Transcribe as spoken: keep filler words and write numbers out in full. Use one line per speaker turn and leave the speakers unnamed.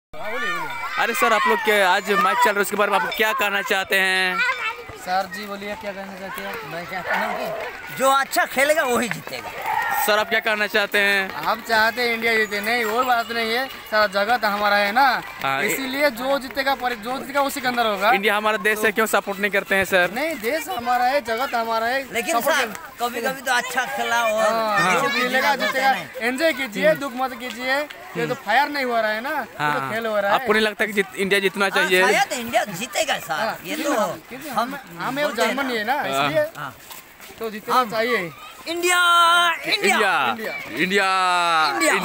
अरे सर, आप लोग के आज मैच चल रहा है, उसके बारे में आप क्या कहना चाहते हैं?
सर जी बोलिए, क्या कहना चाहते हैं?
मैं क्या कहूँगी, जो अच्छा खेलेगा वही जीतेगा।
सर, आप क्या कहना चाहते हैं?
आप चाहते हैं इंडिया जीते? नहीं, वो बात नहीं है सर, जगह तो हमारा है ना,
हाँ,
इसीलिए जो जीतेगा जो जीतेगा उसी के अंदर होगा।
इंडिया हमारा देश है, क्यों सपोर्ट नहीं करते हैं सर?
नहीं, देश हमारा है, जगह तो हमारा है,
लेकिन सर कभी कभी तो अच्छा खेला और
खेलेगा जीतेगा, एंजॉय कीजिए, दुख मत कीजिए। ये तो फायर नहीं हो रहा है ना, ये तो खेल हो रहा है।
आपको नहीं लगता कि इंडिया जीतना चाहिए?
शायद इंडिया जीतेगा सर, ये तो हम
हम जर्मनी है ना, इसलिए तो जीतना चाहिए।
India
India India India